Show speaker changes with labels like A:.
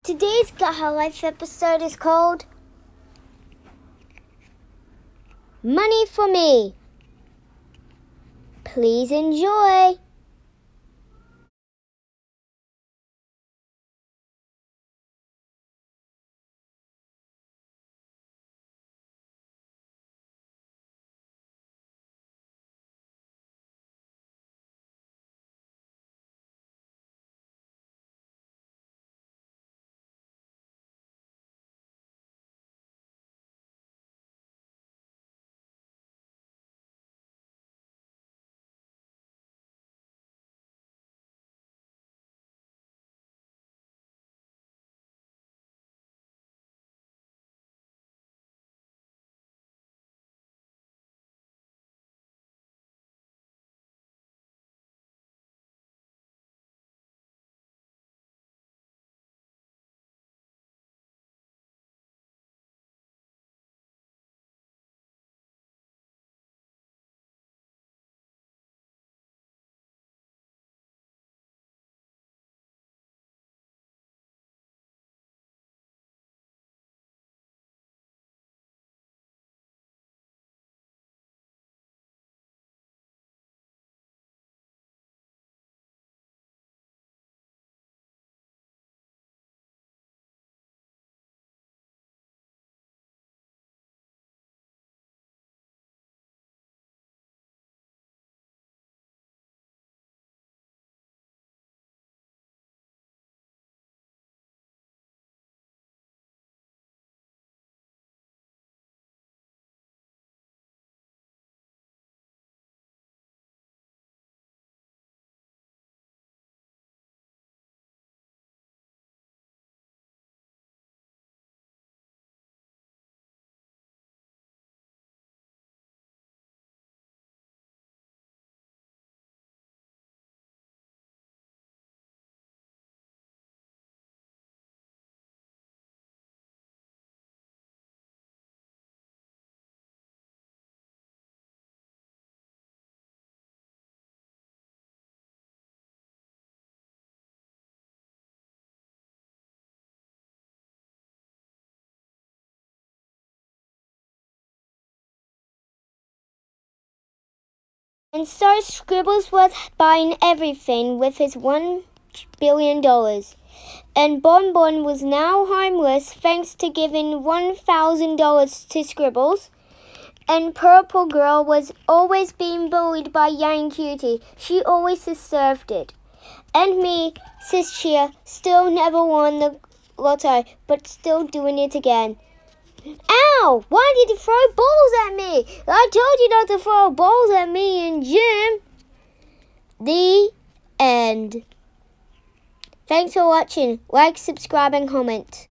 A: Today's Got Her Life episode is called Money for Me. Please enjoy. And so Scribbles was buying everything with his $1 billion. And Bon Bon was now homeless thanks to giving $1,000 to Scribbles. And Purple Girl was always being bullied by Yang Cutie. She always deserved it. And me, Sis Chia, still never won the lotto, but still doing it again. Ow! Why did you throw balls at me? I told you not to throw balls at me in gym. The end. Thanks for watching. Like, subscribe, and comment.